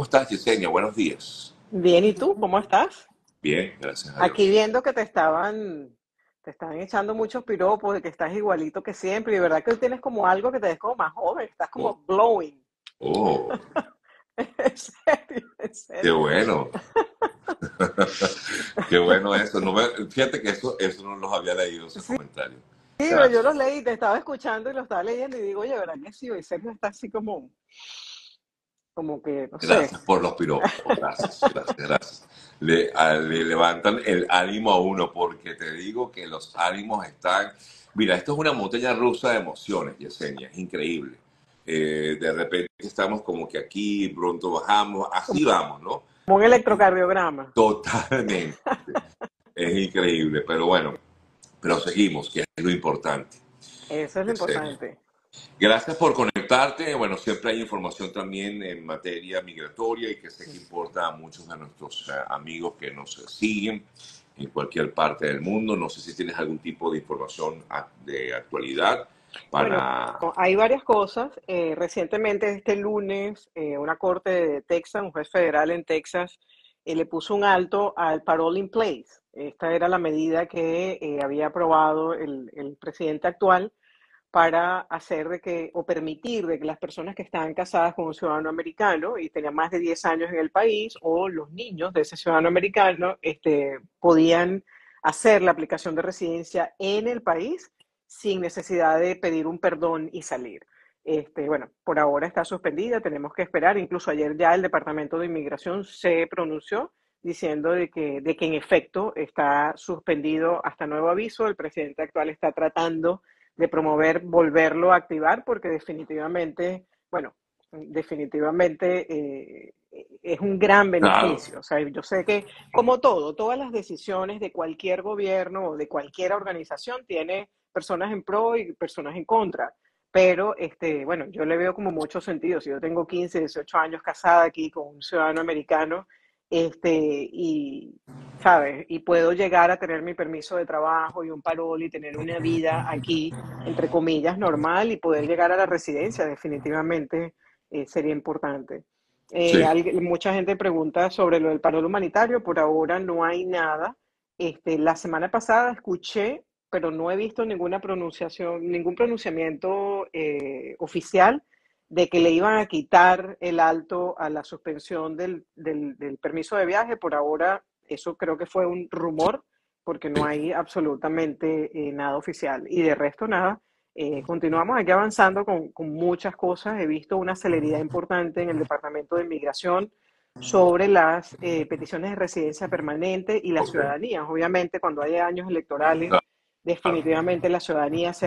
estás, Yesenia? Buenos días. Bien, ¿y tú? ¿Cómo estás? Bien, gracias a Aquí Dios. viendo que te estaban echando muchos piropos de que estás igualito que siempre, y de verdad que hoy tienes como algo que te ves como más joven, estás Oh, como glowing. oh, En serio, en qué serio. bueno. Qué bueno eso. Fíjate que eso no los había leído, esos Sí, comentarios. pero yo lo Gracias. leí, te estaba escuchando y lo estaba leyendo y digo, oye, ¿verdad que sí? Hoy Sergio está así como que, no sé. Gracias por los piropos. Gracias, gracias, gracias. Le levantan el ánimo a uno porque te digo que los ánimos están... Mira, esto es una montaña rusa de emociones, Yesenia. Es increíble. De repente estamos como que aquí, pronto bajamos. Así vamos, ¿no? Como un electrocardiograma. Totalmente. Es increíble, pero bueno, pero seguimos, que es lo importante. Eso es lo Yesenia. importante. Gracias por conectarte. Bueno, siempre hay información también en materia migratoria y que sé que importa a muchos de nuestros amigos que nos siguen en cualquier parte del mundo. No sé si tienes algún tipo de información de actualidad Bueno, para... hay varias cosas. Recientemente, este lunes, una corte de Texas, un juez federal en Texas, le puso un alto al parole in place. Esta era la medida que había aprobado el presidente actual para hacer de que, o permitir de que las personas que estaban casadas con un ciudadano americano y tenían más de 10 años en el país, o los niños de ese ciudadano americano, podían hacer la aplicación de residencia en el país sin necesidad de pedir un perdón y salir. Bueno, por ahora está suspendida, tenemos que esperar. Incluso ayer ya el Departamento de Inmigración se pronunció diciendo de que en efecto está suspendido hasta nuevo aviso. El presidente actual está tratando de promover volverlo a activar porque definitivamente, bueno, definitivamente es un gran Claro, beneficio. O sea, yo sé que como todo, todas las decisiones de cualquier gobierno o de cualquier organización tiene personas en pro y personas en contra. Pero, bueno, yo le veo como mucho sentido. Si yo tengo 15, 18 años casada aquí con un ciudadano americano, y, ¿sabes? Y puedo llegar a tener mi permiso de trabajo y un parol y tener una vida aquí, entre comillas, normal y poder llegar a la residencia, definitivamente sería importante. sí. Mucha gente pregunta sobre lo del parol humanitario, por ahora no hay nada. La semana pasada escuché, pero no he visto ninguna pronunciación, ningún pronunciamiento oficial de que le iban a quitar el alto a la suspensión del permiso de viaje. Por ahora, eso creo que fue un rumor, porque no hay absolutamente nada oficial. Y de resto, nada. Continuamos aquí avanzando con muchas cosas. He visto una celeridad importante en el Departamento de Inmigración sobre las peticiones de residencia permanente y la Ok, ciudadanía. Obviamente, cuando hay años electorales, claro. definitivamente las ciudadanías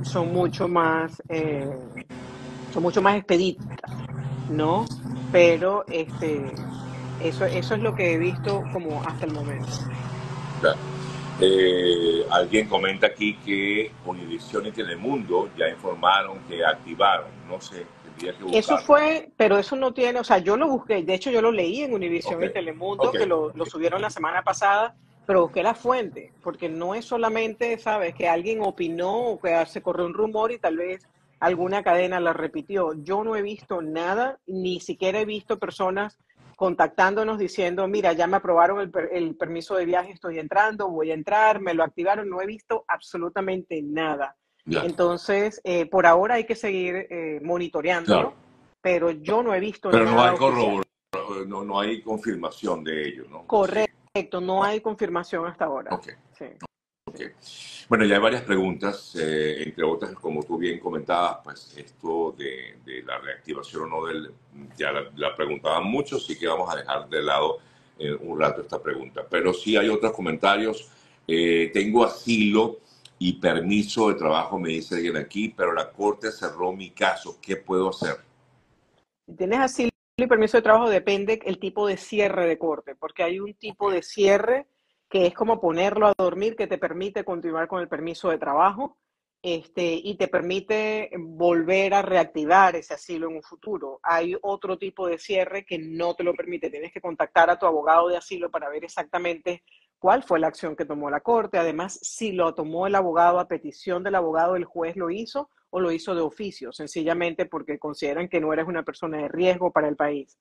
son mucho más expeditas, ¿no? Pero eso es lo que he visto como hasta el momento. Claro. Alguien comenta aquí que Univision y Telemundo ya informaron que activaron. No sé, tendría que Eso buscarlo. fue, pero eso no tiene, o sea, yo lo busqué, de hecho yo lo leí en Ok, Univision y ok, Telemundo, que lo ok. subieron la semana pasada, pero busqué la fuente, porque no es solamente, ¿sabes?, que alguien opinó o que se corrió un rumor y tal vez alguna cadena la repitió. Yo no he visto nada, ni siquiera he visto personas contactándonos diciendo, mira, ya me aprobaron el permiso de viaje, estoy entrando, voy a entrar, me lo activaron, no he visto absolutamente nada. Ya, Entonces, por ahora hay que seguir claro. monitoreándolo, pero yo no he visto Pero no nada hay oficial. no, no hay confirmación de ello, ¿no? Sí. Correcto, no hay confirmación hasta ahora. Ok, Sí, ok. sí. Bueno, ya hay varias preguntas, entre otras, como tú bien comentabas, pues esto de la reactivación o no ya la preguntaban muchos, sí que vamos a dejar de lado un rato esta pregunta. Pero sí hay otros comentarios. Tengo asilo y permiso de trabajo, me dice alguien aquí, pero la corte cerró mi caso. ¿Qué puedo hacer? Si tienes asilo y permiso de trabajo, depende el tipo de cierre de corte, porque hay un Ok, tipo de cierre que es como ponerlo a dormir, que te permite continuar con el permiso de trabajo, y te permite volver a reactivar ese asilo en un futuro. Hay otro tipo de cierre que no te lo permite. Tienes que contactar a tu abogado de asilo para ver exactamente cuál fue la acción que tomó la corte. Además, si lo tomó el abogado a petición del abogado, el juez lo hizo o lo hizo de oficio, sencillamente porque consideran que no eres una persona de riesgo para el país.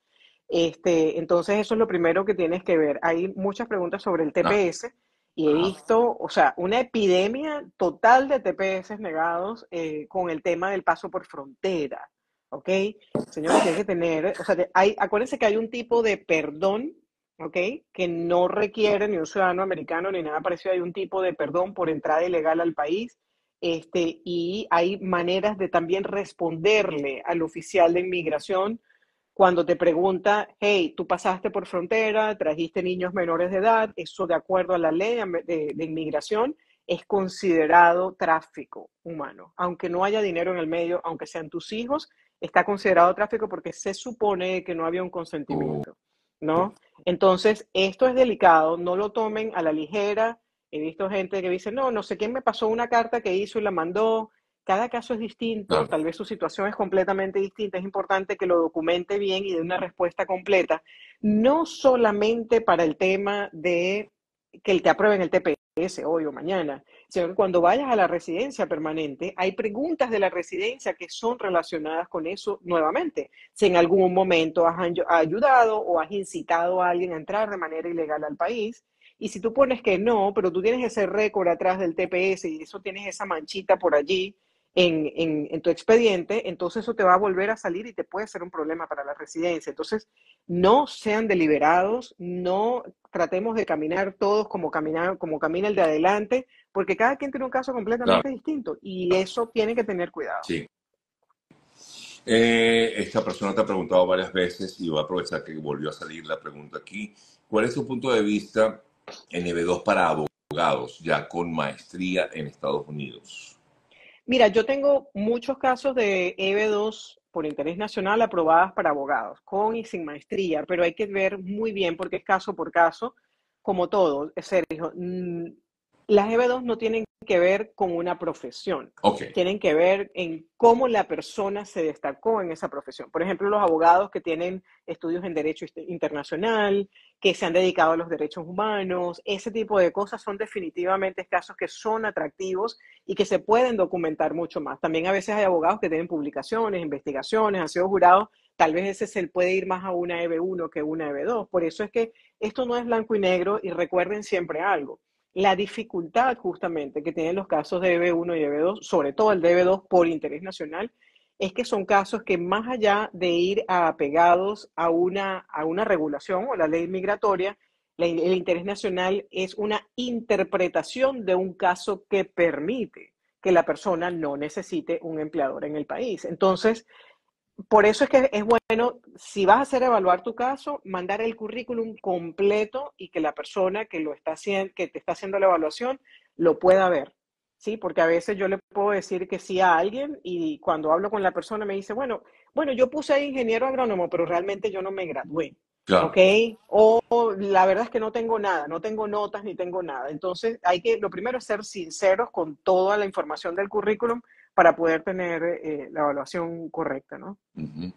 Entonces eso es lo primero que tienes que ver. Hay muchas preguntas sobre el Ah, TPS y he ajá. visto, o sea, una epidemia total de TPS negados con el tema del paso por frontera, ¿ok? Señores, tienen que tener, o sea, acuérdense que hay un tipo de perdón, ¿ok? Que no requiere ni un ciudadano americano ni nada parecido. Hay un tipo de perdón por entrada ilegal al país. Y hay maneras de también responderle al oficial de inmigración cuando te pregunta, hey, tú pasaste por frontera, trajiste niños menores de edad, eso de acuerdo a la ley de inmigración es considerado tráfico humano. Aunque no haya dinero en el medio, aunque sean tus hijos, está considerado tráfico porque se supone que no había un Oh, consentimiento, ¿no? Entonces, esto es delicado, no lo tomen a la ligera. He visto gente que dice, no, no sé quién me pasó una carta que hizo y la mandó. Cada caso es distinto, claro. tal vez su situación es completamente distinta, es importante que lo documente bien y dé una respuesta completa, no solamente para el tema de que te aprueben el TPS hoy o mañana, sino que cuando vayas a la residencia permanente, hay preguntas de la residencia que son relacionadas con eso nuevamente. Si en algún momento has ayudado o has incitado a alguien a entrar de manera ilegal al país, y si tú pones que no, pero tú tienes ese récord atrás del TPS y eso tienes esa manchita por allí, en tu expediente, entonces eso te va a volver a salir y te puede ser un problema para la residencia. Entonces, no sean deliberados, no tratemos de caminar todos como camina el de adelante, porque cada quien tiene un caso Claro, completamente distinto y eso tiene que tener cuidado. sí. Esta persona te ha preguntado varias veces y voy a aprovechar que volvió a salir la pregunta aquí. ¿Cuál es tu punto de vista en EB2 para abogados ya con maestría en Estados Unidos? Mira, yo tengo muchos casos de EB2 por interés nacional aprobadas para abogados, con y sin maestría, pero hay que ver muy bien porque es caso por caso, como todo, Sergio. Las EB2 no tienen que ver con una profesión, Ok, tienen que ver en cómo la persona se destacó en esa profesión. Por ejemplo, los abogados que tienen estudios en Derecho Internacional, que se han dedicado a los derechos humanos, ese tipo de cosas son definitivamente casos que son atractivos y que se pueden documentar mucho más. También a veces hay abogados que tienen publicaciones, investigaciones, han sido jurados, tal vez ese se puede ir más a una EB1 que una EB2. Por eso es que esto no es blanco y negro y recuerden siempre algo. La dificultad justamente que tienen los casos de EB1 y EB2, sobre todo el de EB2 por interés nacional, es que son casos que más allá de ir apegados a una regulación o la ley migratoria, el interés nacional es una interpretación de un caso que permite que la persona no necesite un empleador en el país. Entonces, por eso es que es bueno, si vas a hacer evaluar tu caso, mandar el currículum completo y que la persona que lo está haciendo, que te está haciendo la evaluación, lo pueda ver. Sí, porque a veces yo le puedo decir que sí a alguien y cuando hablo con la persona me dice, bueno, yo puse ahí ingeniero agrónomo, pero realmente yo no me gradué. ¿Ok? claro. O la verdad es que no tengo nada, no tengo notas ni tengo nada. Entonces, lo primero es ser sinceros con toda la información del currículum para poder tener la evaluación correcta, ¿no? Ujú.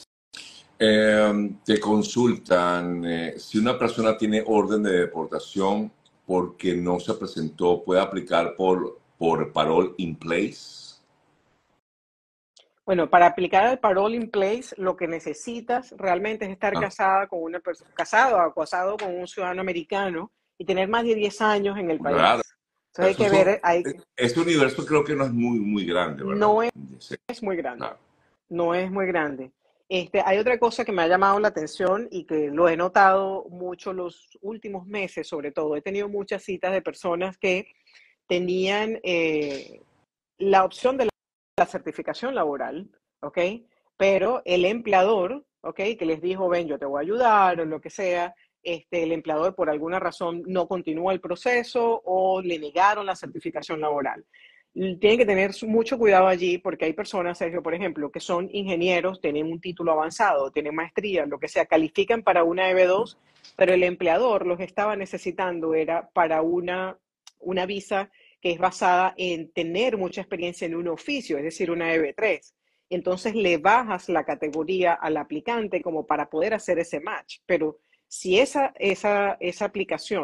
Te consultan si una persona tiene orden de deportación porque no se presentó, ¿puede aplicar por parole in place? Bueno, para aplicar el parole in place, lo que necesitas realmente es estar Ah, casada con una persona, casado o casado con un ciudadano americano y tener más de 10 años en el claro. país. Entonces hay que ver, Este universo creo que no es muy, muy grande, ¿verdad? no Sí, es muy grande, claro. no es muy grande. Hay otra cosa que me ha llamado la atención y que lo he notado mucho los últimos meses, sobre todo. He tenido muchas citas de personas que tenían la opción de la certificación laboral, ¿ok? Pero el empleador, ¿ok? Que les dijo, ven, yo te voy a ayudar o lo que sea, el empleador por alguna razón no continúa el proceso o le negaron la certificación laboral. Tienen que tener mucho cuidado allí porque hay personas, Sergio, por ejemplo, que son ingenieros, tienen un título avanzado, tienen maestría, lo que sea, califican para una EB2, pero el empleador los estaba necesitando era para una visa que es basada en tener mucha experiencia en un oficio, es decir, una EB3. Entonces le bajas la categoría al aplicante como para poder hacer ese match. Pero si esa aplicación,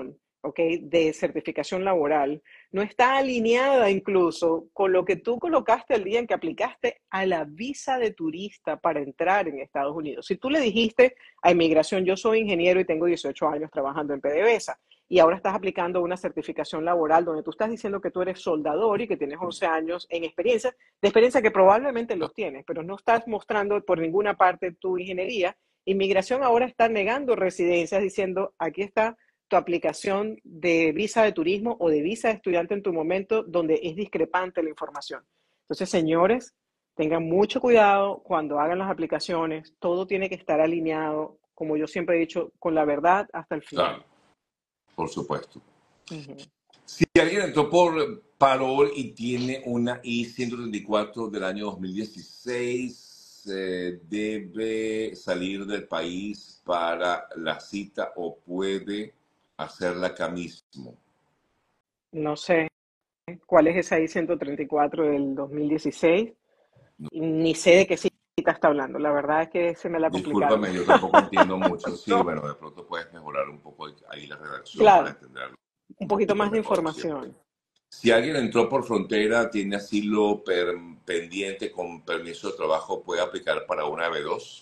¿ok? De certificación laboral no está alineada incluso con lo que tú colocaste el día en que aplicaste a la visa de turista para entrar en Estados Unidos. Si tú le dijiste a inmigración, yo soy ingeniero y tengo 18 años trabajando en PDVSA, y ahora estás aplicando una certificación laboral donde tú estás diciendo que tú eres soldador y que tienes 11 años de experiencia que probablemente los tienes, pero no estás mostrando por ninguna parte tu ingeniería. Inmigración ahora está negando residencias diciendo, aquí está tu aplicación de visa de turismo o de visa de estudiante en tu momento donde es discrepante la información. Entonces, señores, tengan mucho cuidado cuando hagan las aplicaciones. Todo tiene que estar alineado, como yo siempre he dicho, con la verdad hasta el final. Claro, por supuesto. Ujú. Si alguien entró por parol y tiene una I-134 del año 2016, ¿debe salir del país para la cita o puede hacerla acá mismo? No sé cuál es esa I-134 del 2016, No, ni sé de qué cita está hablando. La verdad es que se me la complicaron. discúlpame, yo tampoco entiendo mucho. Sí, bueno, de pronto puedes mejorar un poco ahí la redacción para Claro, entenderlo un un poquito poquito más de mejor siempre. información. Si alguien entró por frontera, tiene asilo pendiente con permiso de trabajo, ¿puede aplicar para una B2?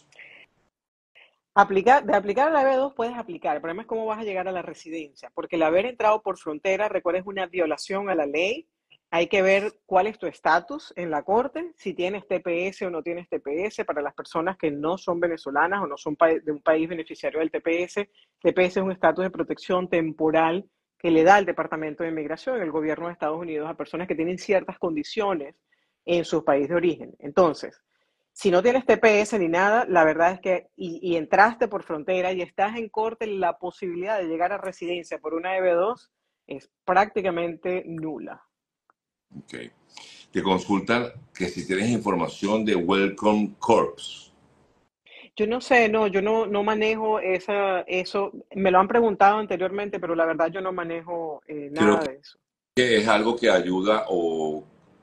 De aplicar a la B2 puedes aplicar. El problema es cómo vas a llegar a la residencia, porque el haber entrado por frontera, recuerda, es una violación a la ley. Hay que ver cuál es tu estatus en la corte, si tienes TPS o no tienes TPS. Para las personas que no son venezolanas o no son de un país beneficiario del TPS, TPS es un estatus de protección temporal que le da el Departamento de Inmigración, el gobierno de Estados Unidos, a personas que tienen ciertas condiciones en su país de origen. Entonces, si no tienes TPS ni nada, la verdad es que, y entraste por frontera y estás en corte, la posibilidad de llegar a residencia por una EB2 es prácticamente nula. Ok. Te consultan que si tienes información de Welcome Corps. Yo no sé, no, yo no manejo eso. Me lo han preguntado anteriormente, pero la verdad yo no manejo Creo nada de eso. que es algo que ayuda o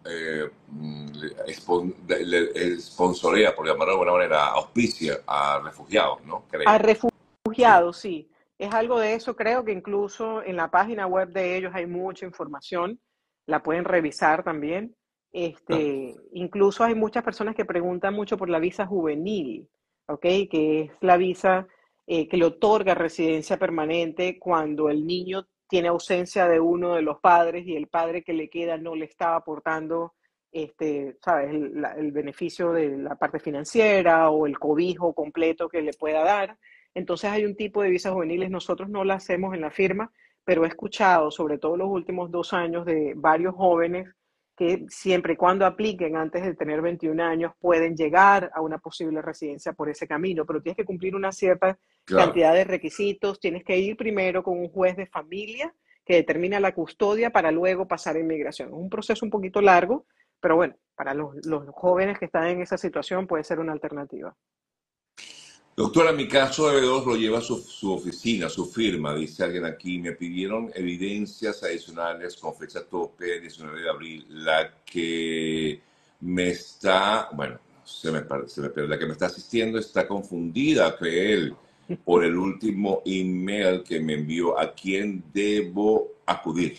sponsorea, por llamarlo de alguna manera, auspicia a refugiados, ¿no? A Creo. refugiados, sí. Es algo de eso. Creo que incluso en la página web de ellos hay mucha información. La pueden revisar también. Ah, Incluso hay muchas personas que preguntan mucho por la visa juvenil, ¿ok? Que es la visa que le otorga residencia permanente cuando el niño tiene ausencia de uno de los padres y el padre que le queda no le está aportando, ¿sabes? El beneficio de la parte financiera o el cobijo completo que le pueda dar. Entonces hay un tipo de visas juveniles, nosotros no la hacemos en la firma, pero he escuchado, sobre todo los últimos 2 años, de varios jóvenes que siempre y cuando apliquen antes de tener 21 años pueden llegar a una posible residencia por ese camino, pero tienes que cumplir una cierta claro. cantidad de requisitos, tienes que ir primero con un juez de familia que determina la custodia para luego pasar a inmigración. Es un proceso un poquito largo, pero bueno, para los jóvenes que están en esa situación puede ser una alternativa. Doctora, mi caso de B2 lo lleva su oficina, su firma, dice alguien aquí. Me pidieron evidencias adicionales con fecha tope, 19 de abril. La que me está, bueno, se me pierde, la que me está asistiendo está confundida, cree él, por el último email que me envió. ¿A quién debo acudir?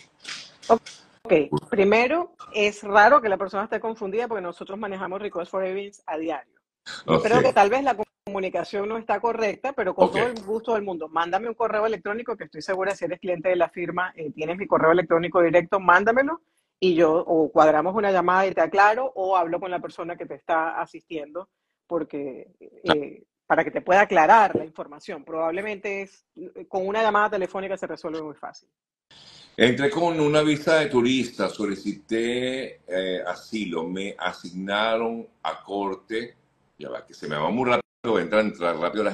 Ok, primero, es raro que la persona esté confundida porque nosotros manejamos Request for Evidence a diario. Yo Ok, creo que tal vez la comunicación no está correcta, pero con ok. todo el gusto del mundo, mándame un correo electrónico que estoy segura si eres cliente de la firma, tienes mi correo electrónico directo, mándamelo y yo o cuadramos una llamada y te aclaro o hablo con la persona que te está asistiendo porque para que te pueda aclarar la información. Probablemente con una llamada telefónica se resuelve muy fácil. Entré con una visa de turista, solicité asilo, me asignaron a corte, ya va, que se me va muy rápido, entrar rápido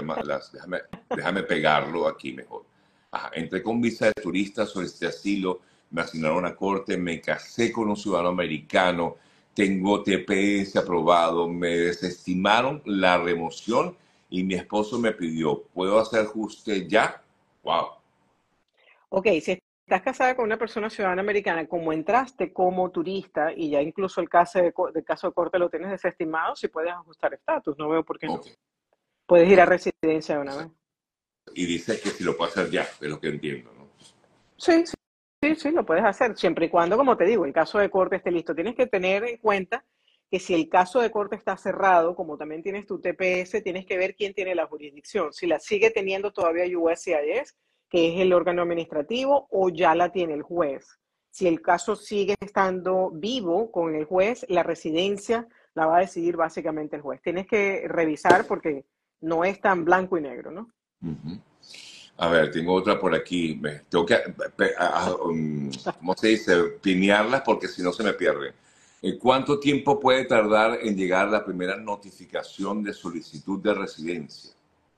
déjame pegarlo aquí mejor. Ajá, entré con visa de turista, solicité asilo, me asignaron a corte, me casé con un ciudadano americano, tengo TPS aprobado, me desestimaron la remoción y mi esposo me pidió, ¿puedo hacer ajuste ya? Wow. Ok, si estás casada con una persona ciudadana americana, como entraste como turista y ya incluso el caso de corte lo tienes desestimado, si puedes ajustar estatus, no veo por qué Ok, no. Puedes ir a ok. residencia de una vez. Y dice que si lo puede hacer ya, es lo que entiendo, ¿no? Sí, sí, sí, sí, lo puedes hacer, siempre y cuando, como te digo, el caso de corte esté listo. Tienes que tener en cuenta que si el caso de corte está cerrado, como también tienes tu TPS, tienes que ver quién tiene la jurisdicción. Si la sigue teniendo todavía USCIS, que es el órgano administrativo, o ya la tiene el juez. Si el caso sigue estando vivo con el juez, la residencia la va a decidir básicamente el juez. Tienes que revisar porque no es tan blanco y negro, ¿no? Ujú. A ver, tengo otra por aquí. Tengo que, ¿cómo se dice? Pinearlas porque si no se me pierden. ¿Cuánto tiempo puede tardar en llegar la primera notificación de solicitud de residencia?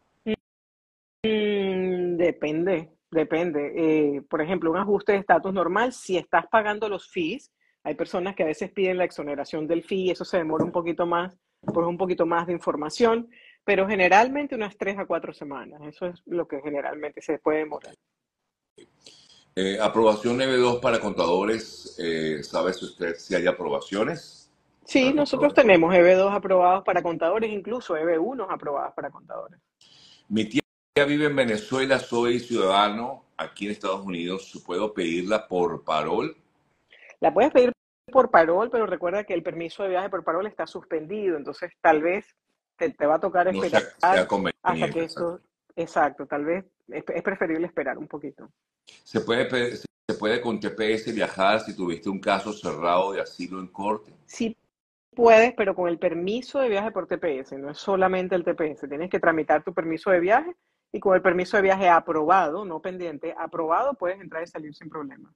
Depende, depende. Por ejemplo, un ajuste de estatus normal, si estás pagando los fees, hay personas que a veces piden la exoneración del fee, eso se demora un poquito más, pues un poquito más de información, pero generalmente unas 3 a 4 semanas, eso es lo que generalmente se puede demorar. Aprobación N2 para contadores. ¿Sabe si usted si hay aprobaciones Sí, para nosotros contadores? tenemos EB2 aprobados para contadores, incluso EB1 aprobados para contadores. Mi tía vive en Venezuela, soy ciudadano aquí en Estados Unidos. ¿Puedo pedirla por parol? La puedes pedir por parol, pero recuerda que el permiso de viaje por parol está suspendido, entonces tal vez te va a tocar No esperar sea hasta que conveniente, exacto. esto, exacto, tal vez es preferible esperar un poquito. Se puede con TPS viajar si tuviste un caso cerrado de asilo en corte? Sí puedes, pero con el permiso de viaje por TPS, no es solamente el TPS, tienes que tramitar tu permiso de viaje y con el permiso de viaje aprobado, no pendiente, aprobado, puedes entrar y salir sin problema.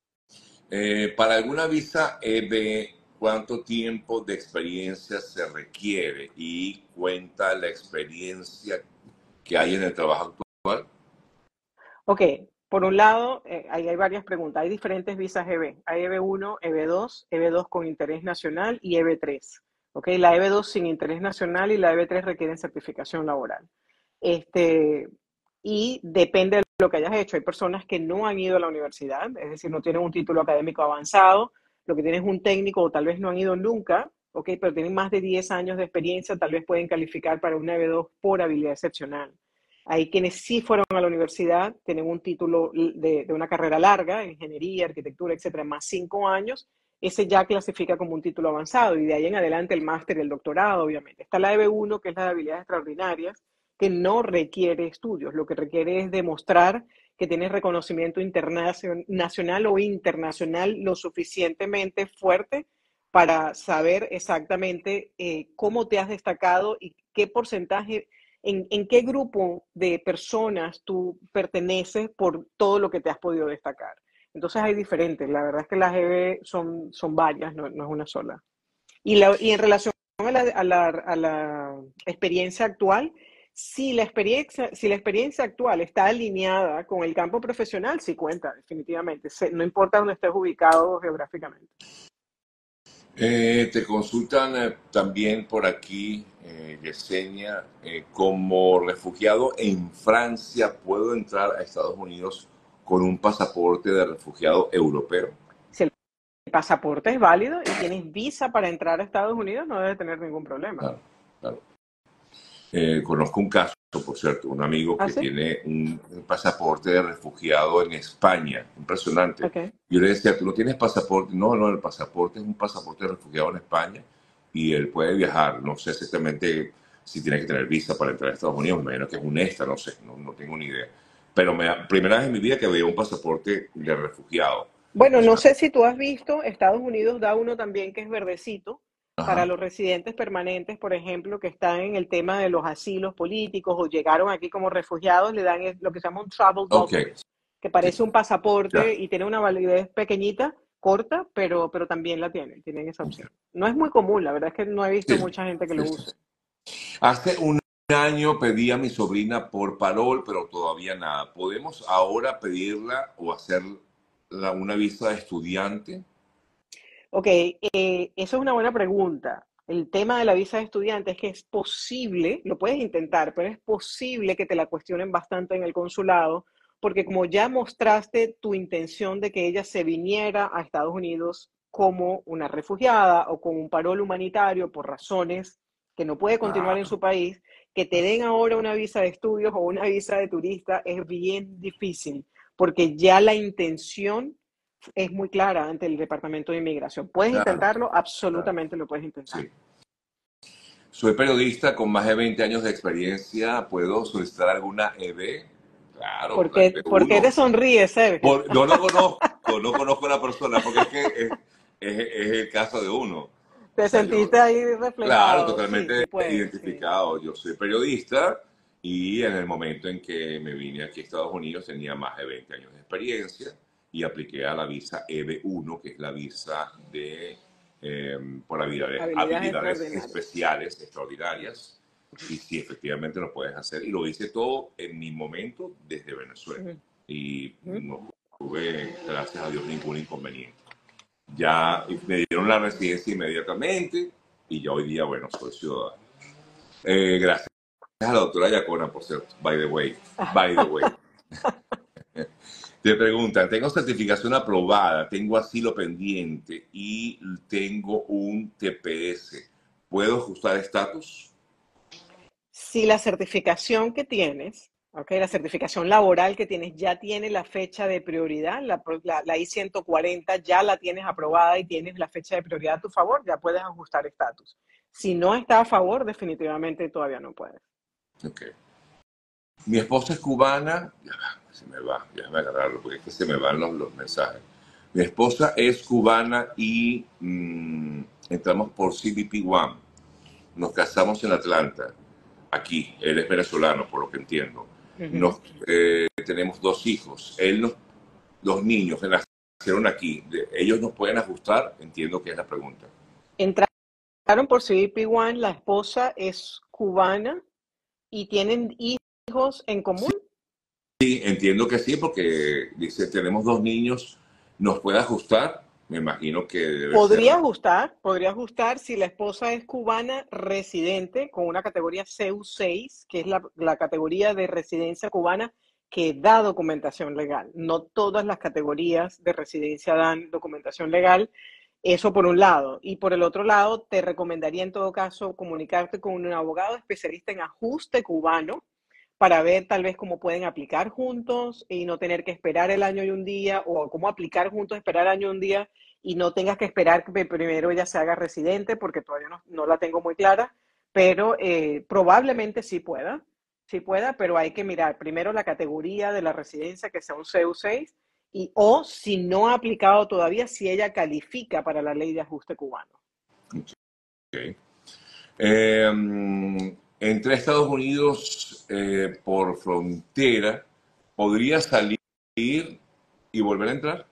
Para alguna visa EB, ¿cuánto tiempo de experiencia se requiere? Y cuenta la experiencia que hay en el trabajo actual. Ok, por un lado, ahí hay varias preguntas. Hay diferentes visas EB. Hay EB1, EB2, EB2 con interés nacional y EB3. Ok, la EB2 sin interés nacional y la EB3 requieren certificación laboral. Este, y depende de lo que hayas hecho. Hay personas que no han ido a la universidad, es decir, no tienen un título académico avanzado, lo que tienen es un técnico o tal vez no han ido nunca, ok, pero tienen más de 10 años de experiencia, tal vez pueden calificar para una EB2 por habilidad excepcional. Hay quienes sí fueron a la universidad, tienen un título de una carrera larga, ingeniería, arquitectura, etcétera, más 5 años, ese ya clasifica como un título avanzado y de ahí en adelante el máster y el doctorado, obviamente. Está la EB1, que es la de habilidades extraordinarias, que no requiere estudios, lo que requiere es demostrar que tienes reconocimiento nacional o internacional lo suficientemente fuerte para saber exactamente cómo te has destacado y qué porcentaje en qué grupo de personas tú perteneces por todo lo que te has podido destacar. Entonces hay diferentes, la verdad es que las EB son varias, no es una sola. Y en relación a la experiencia actual, si la experiencia actual está alineada con el campo profesional, sí cuenta, definitivamente. No importa dónde estés ubicado geográficamente. Te consultan también por aquí, Yesenia, como refugiado en Francia, ¿puedo entrar a Estados Unidos con un pasaporte de refugiado europeo? Si el pasaporte es válido y tienes visa para entrar a Estados Unidos, no debes tener ningún problema. Claro, claro. Conozco un caso, por cierto, un amigo ¿Ah, que sí? tiene un pasaporte de refugiado en España, impresionante. Ok. Yo le decía, ¿tú no tienes pasaporte? No, no, el pasaporte es un pasaporte de refugiado en España y él puede viajar. No sé exactamente si tiene que tener visa para entrar a Estados Unidos, me imagino que es un extra, no sé, no tengo ni idea. Pero primera vez en mi vida que veo un pasaporte de refugiado. Bueno, no Impresionante. sé si tú has visto, Estados Unidos da uno también que es verdecito para Ajá, los residentes permanentes, por ejemplo, que están en el tema de los asilos políticos o llegaron aquí como refugiados, le dan lo que se llama un travel ok, document, que sí, parece un pasaporte ya. y tiene una validez pequeñita, corta, pero también la tienen esa opción. No es muy común, la verdad es que no he visto Sí, mucha gente que sí, lo sí. use. Hace un año pedí a mi sobrina por parol, pero todavía nada. ¿Podemos ahora pedirla o hacer una visa de estudiante? Ok, eso es una buena pregunta. El tema de la visa de estudiante es que es posible, lo puedes intentar, pero es posible que te la cuestionen bastante en el consulado, porque como ya mostraste tu intención de que ella se viniera a Estados Unidos como una refugiada o con un parol humanitario por razones que no puede continuar en Claro. su país, que te den ahora una visa de estudios o una visa de turista es bien difícil, porque ya la intención es muy clara ante el Departamento de Inmigración. ¿Puedes Claro, intentarlo? claro. Absolutamente lo puedes intentar. Sí. Soy periodista con más de 20 años de experiencia. ¿Puedo solicitar alguna EB? Claro, la ¿Por qué te EB1. sonríes, Sergio? No lo conozco, no conozco a la persona, porque es que es el caso de uno. O ¿Te sea, yo, sentiste ahí claro, reflejado? Sí, totalmente sí puedes, sí. identificado. Yo soy periodista y en el momento en que me vine aquí a Estados Unidos tenía más de 20 años de experiencia y apliqué a la visa EB1, que es la visa de por Habilidades habilidades extraordinarias. especiales, extraordinarias. Y sí, efectivamente lo puedes hacer. Y lo hice todo en mi momento desde Venezuela. Ujú, Y ujú. no tuve, gracias a Dios, ningún inconveniente. Ya me dieron la residencia inmediatamente y ya hoy día, bueno, soy ciudadano. Gracias a la doctora Yacona, por cierto, by the way. By the way. Te preguntan, tengo certificación aprobada, tengo asilo pendiente y tengo un TPS. ¿Puedo ajustar estatus? Si la certificación que tienes, okay, la certificación laboral que tienes ya tiene la fecha de prioridad, la I-140 ya la tienes aprobada y tienes la fecha de prioridad a tu favor, ya puedes ajustar estatus. Si no está a favor, definitivamente todavía no puedes. Ok. Mi esposa es cubana, se me va, déjame agarrarlo porque es que se me van los mensajes. Mi esposa es cubana y entramos por CBP One. Nos casamos en Atlanta, aquí. Él es venezolano, por lo que entiendo. Ujú. Tenemos dos hijos. Los niños que nacieron aquí, ¿ellos nos pueden ajustar? Entiendo que es la pregunta. Entraron por CBP One, la esposa es cubana y tienen hijos en común. Sí, entiendo que sí, porque dice, tenemos dos niños, ¿nos puede ajustar? Me imagino que debe ser. Podría ajustar si la esposa es cubana residente con una categoría CU6, que es la categoría de residencia cubana que da documentación legal. No todas las categorías de residencia dan documentación legal. Eso por un lado. Y por el otro lado, te recomendaría en todo caso comunicarte con un abogado especialista en ajuste cubano para ver tal vez cómo pueden aplicar juntos y no tener que esperar el año y un día, o cómo aplicar juntos, esperar el año y un día y no tengas que esperar que primero ella se haga residente, porque todavía no la tengo muy clara, pero probablemente sí pueda, pero hay que mirar primero la categoría de la residencia, que sea un CU6, o si no ha aplicado todavía, si ella califica para la ley de ajuste cubano. Ok. Entré a Estados Unidos por frontera. ¿Podría salir y volver a entrar?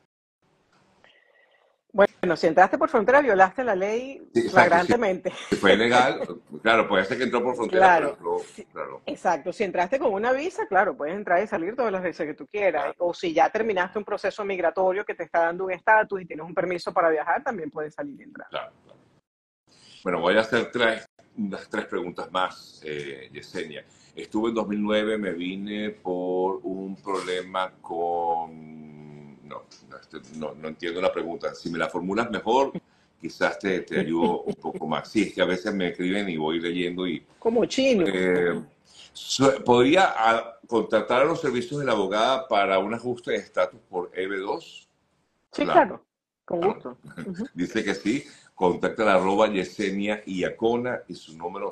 Bueno, si entraste por frontera, violaste la ley Sí, exacto. Si flagrantemente. fue ilegal, claro, puede ser que entró por frontera, pero Claro, entró, claro, exacto. Si entraste con una visa, claro, puedes entrar y salir todas las veces que tú quieras. claro, O si ya terminaste un proceso migratorio que te está dando un estatus y tienes un permiso para viajar, también puedes salir y entrar. claro, claro. Bueno, voy a hacer unas tres preguntas más, Yesenia. Estuve en 2009, me vine por un problema con... No entiendo la pregunta. Si me la formulas mejor, quizás te ayudo un poco más. Sí, es que a veces me escriben y voy leyendo y... Como chino. eh, ¿Podría contratar a los servicios de la abogada para un ajuste de estatus por EB2? Sí, Claro. claro, con Claro. gusto. Ujú. Dice que sí. Contacta a la Yesenia Iacona y su número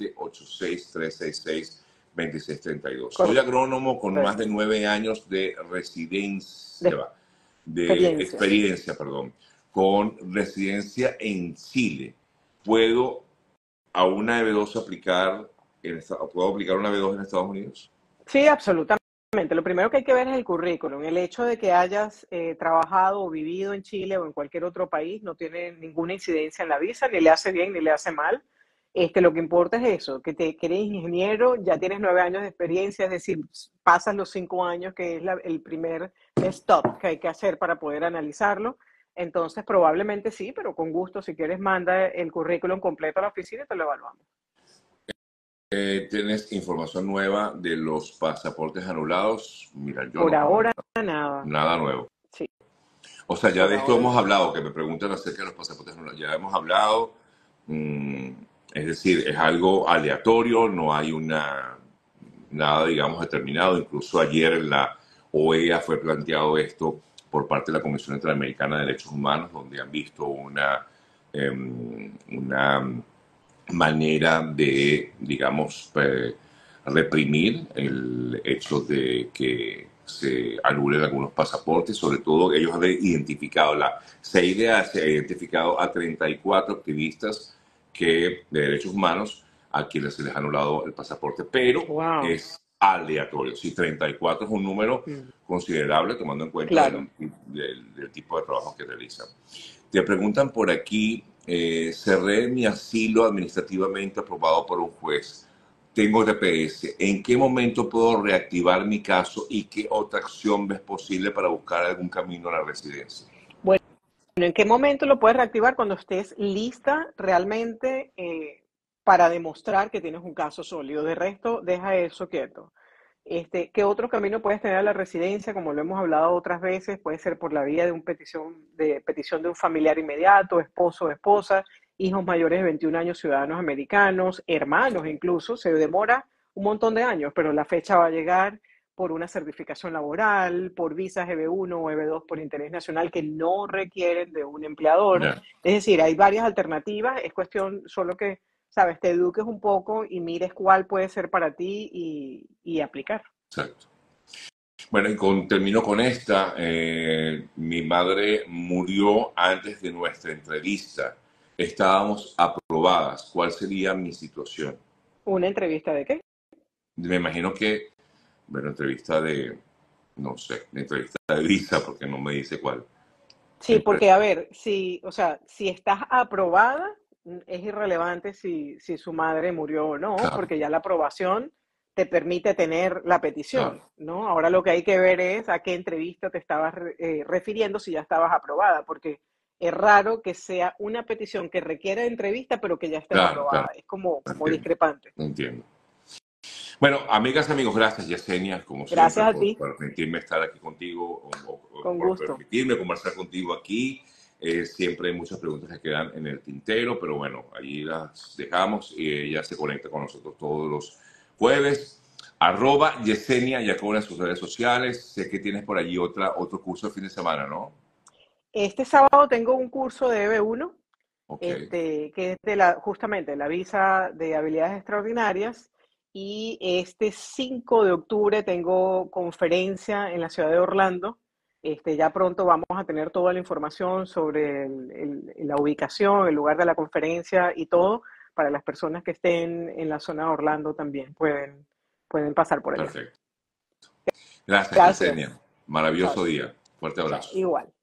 786-366-2632. Soy agrónomo con más de Correcto. 9 años de De residencia, de experiencia. experiencia, perdón, con residencia en Chile. ¿Puedo a una EB2 aplicar, puedo aplicar una EB2 en Estados Unidos? Sí, absolutamente. Lo primero que hay que ver es el currículum. El hecho de que hayas trabajado o vivido en Chile o en cualquier otro país no tiene ninguna incidencia en la visa, ni le hace bien ni le hace mal. Lo que importa es eso, que eres ingeniero, ya tienes 9 años de experiencia, es decir, pasas los 5 años, que es el primer stop que hay que hacer para poder analizarlo. Entonces, probablemente sí, pero con gusto, si quieres, manda el currículum completo a la oficina y te lo evaluamos. ¿Tienes información nueva de los pasaportes anulados? Mira, yo Por no tengo ahora, nada. nada nuevo. Sí, O sea, ya por de esto ahora hemos nada. hablado, que me preguntan acerca de los pasaportes anulados. Ya hemos hablado, mm, es decir, es algo aleatorio, no hay nada, digamos, determinado. Incluso ayer OEA fue planteado esto por parte de la Comisión Interamericana de Derechos Humanos, donde han visto una manera de, digamos, reprimir el hecho de que se anulen algunos pasaportes. Sobre todo, ellos han identificado, la CIDH se ha identificado a 34 activistas de derechos humanos a quienes se les ha anulado el pasaporte, pero Wow. es aleatorio. Si 34 es un número Mm, considerable tomando en cuenta claro. del tipo de trabajo que realizan. Te preguntan por aquí, cerré mi asilo administrativamente aprobado por un juez. Tengo TPS. ¿En qué momento puedo reactivar mi caso y qué otra acción ves posible para buscar algún camino a la residencia? Bueno, ¿en qué momento lo puedes reactivar? Cuando estés lista realmente para demostrar que tienes un caso sólido. De resto, deja eso quieto. ¿Qué otro camino puedes tener a la residencia? Como lo hemos hablado otras veces, puede ser por la vía de petición de un familiar inmediato, esposo o esposa, hijos mayores de 21 años, ciudadanos americanos, hermanos incluso. Se demora un montón de años, pero la fecha va a llegar por una certificación laboral, por visas EB1 o EB2 por interés nacional que no requieren de un empleador. Ya, Es decir, hay varias alternativas, es cuestión solo que, sabes, te eduques un poco y mires cuál puede ser para ti y aplicar. exacto. Bueno, y termino con esta. Mi madre murió antes de nuestra entrevista. Estábamos aprobadas. ¿Cuál sería mi situación? ¿Una entrevista de qué? Me imagino que, bueno, entrevista de, no sé, entrevista de visa, porque no me dice cuál Sí, empresa. porque a ver, o sea, si estás aprobada, es irrelevante si su madre murió o no, Claro, porque ya la aprobación te permite tener la petición, claro, ¿no? Ahora lo que hay que ver es a qué entrevista te estabas refiriendo si ya estabas aprobada, porque es raro que sea una petición que requiera entrevista, pero que ya estés claro, claro. aprobada. Es como Entiendo, discrepante. entiendo. Bueno, amigas, amigos, gracias, Yesenia, como siempre, Gracias a ti, por permitirme estar aquí contigo, con por gusto. permitirme conversar contigo aquí. Siempre hay muchas preguntas que quedan en el tintero, pero bueno, allí las dejamos y ella se conecta con nosotros todos los jueves. Arroba Yesenia Yacona en sus redes sociales. Sé que tienes por allí otro curso de fin de semana, ¿no? Este sábado tengo un curso de EB1 Ok, que es justamente la visa de habilidades extraordinarias. Y este 5 de octubre tengo conferencia en la ciudad de Orlando. Ya pronto vamos a tener toda la información sobre la ubicación, el lugar de la conferencia y todo. Para las personas que estén en la zona de Orlando también pueden pasar por allá. perfecto. Gracias, Gracias. Yesenia. Chao, Maravilloso chao. día. Fuerte Chao. abrazo. Igual.